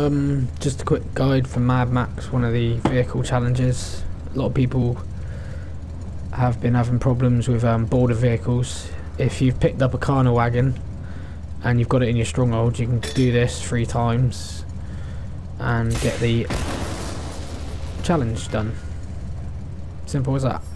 Just a quick guide for Mad Max, one of the vehicle challenges. A lot of people have been having problems with border vehicles. If you've picked up a Carno wagon and you've got it in your stronghold, you can do this 3 times and get the challenge done. Simple as that.